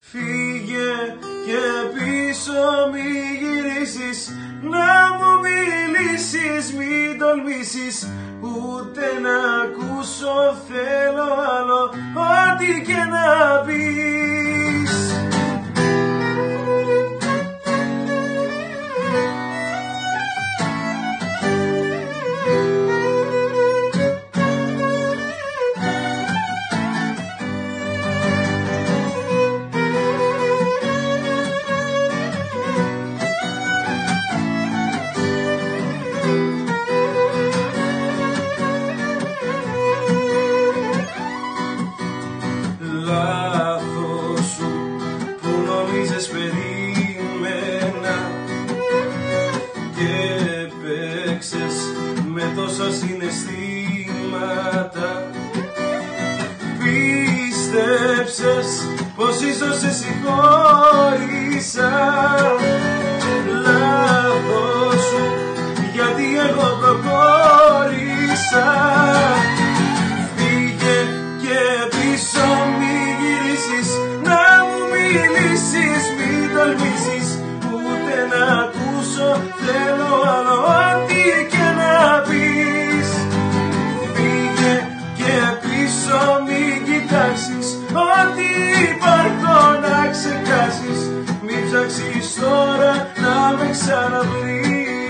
Φύγε και πίσω μη γυρίσεις, να μου μιλήσεις, μην τολμήσεις ούτε να ακούσω, θέλω άλλο ό,τι και να πεις. Λάθος σου που νομίζες περίμενα και παίξες με τόσα συναισθήματα. Πίστεψες πως ίσως σε συγχώρησα. Λάθος σου γιατί εγώ προχώρησα. Φύγε και πίσω μη γυρίσεις, να μου μιλήσεις, μην τολμήσεις ούτε να ακούσω, θέλω άλλο ό,τι και να πεις. Φύγε και πίσω μη κοιτάξεις, ό,τι υπάρχω να ξεχάσεις, μην ψάξεις τώρα να με ξαναβρεις.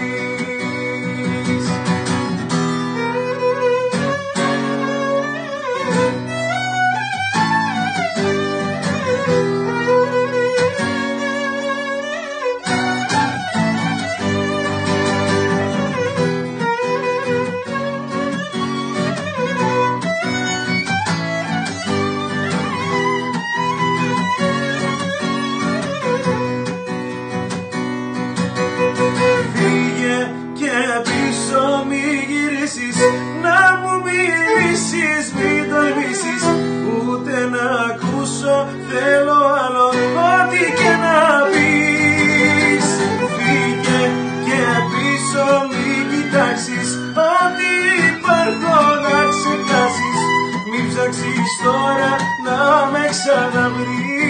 Να μου μιλήσεις, μην τολμήσεις ούτε να ακούσω, θέλω άλλο ό,τι και να πεις. Φύγε και πίσω μην κοιτάξεις, ό,τι υπάρχω να ξεχάσεις, μην ψάξεις τώρα να με ξαναβρεις.